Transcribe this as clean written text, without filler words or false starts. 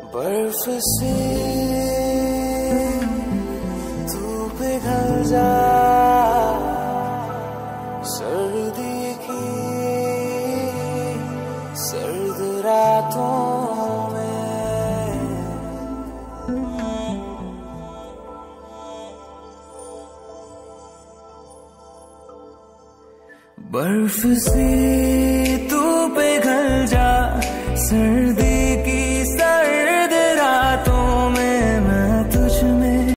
बर्फ से तू पिघल जा सर्दी की सर्द रातों में। बर्फ से तू पिघल जा सर्दी